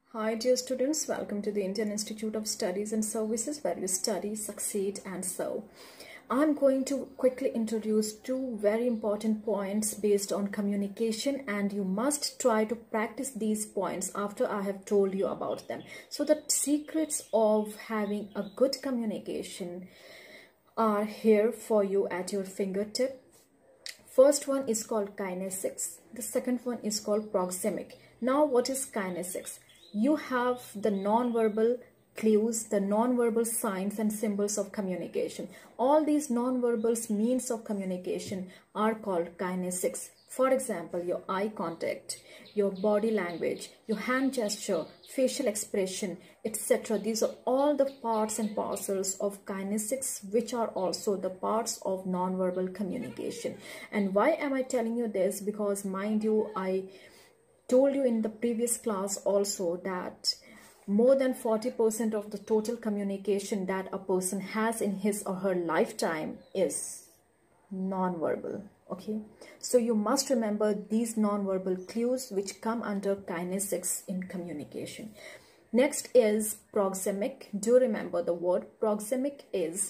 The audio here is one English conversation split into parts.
Hi dear students, welcome to the Indian Institute of Studies and Services where you study, succeed and serve. I'm going to quickly introduce two very important points based on communication, and you must try to practice these points after I have told you about them. So the secrets of having a good communication are here for you at your fingertip. First one is called kinesics. The second one is called proxemic. Now what is kinesics? You have the non-verbal clues, the non-verbal signs and symbols of communication. All these non-verbal means of communication are called kinesics. For example, your eye contact, your body language, your hand gesture, facial expression, etc. These are all the parts and parcels of kinesics, which are also the parts of non-verbal communication. And why am I telling you this? Because mind you, I told you in the previous class also that more than 40% of the total communication that a person has in his or her lifetime is non-verbal. Okay, so you must remember these non-verbal clues which come under kinesics in communication. Next is proxemic. Do remember the word proxemic is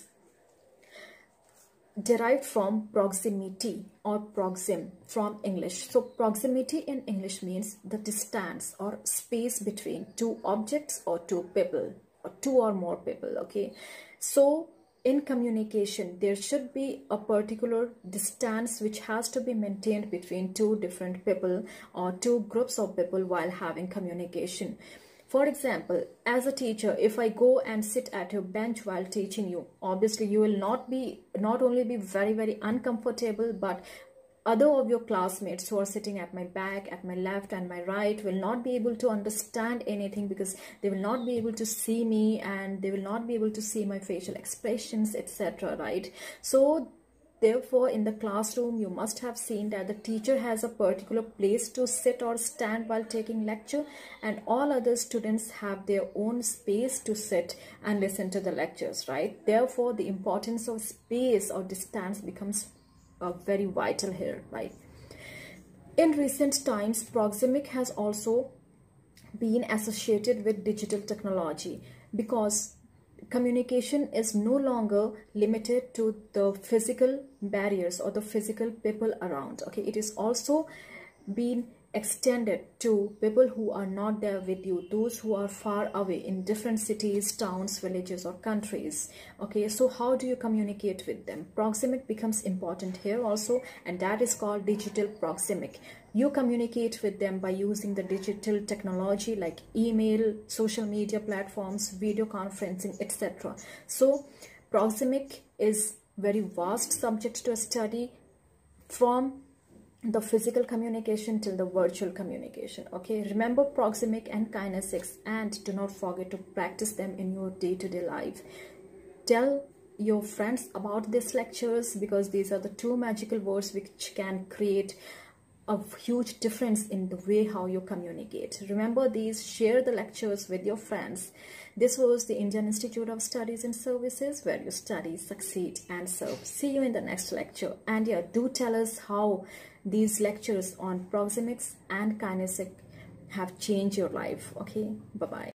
derived from proximity or proxim from English. So proximity in English means the distance or space between two objects or two people or two or more people. Okay, so in communication there should be a particular distance which has to be maintained between two different people or two groups of people while having communication. For example, as a teacher, if I go and sit at your bench while teaching you, obviously you will not only be very uncomfortable, but other of your classmates who are sitting at my back, at my left and my right will not be able to understand anything because they will not be able to see me and they will not be able to see my facial expressions, etc. Right? So therefore, in the classroom, you must have seen that the teacher has a particular place to sit or stand while taking lecture, and all other students have their own space to sit and listen to the lectures, right? Therefore, the importance of space or distance becomes very vital here, right? In recent times, proxemic has also been associated with digital technology because communication is no longer limited to the physical barriers or the physical people around. Okay, it is also been extended to people who are not there with you, those who are far away in different cities, towns, villages or countries. Okay, so how do you communicate with them? Proxemic becomes important here also, and that is called digital proxemic. You communicate with them by using the digital technology like email, social media platforms, video conferencing, etc. So proxemic is very vast subject to study, from the physical communication till the virtual communication. Okay, remember proxemic and kinesics, and do not forget to practice them in your day-to-day life. Tell your friends about these lectures because these are the two magical words which can create a huge difference in the way how you communicate. Remember these, share the lectures with your friends. This was the Indian Institute of Studies and Services where you study, succeed and serve. See you in the next lecture. And yeah, do tell us how these lectures on proxemics and kinesics have changed your life. Okay, bye-bye.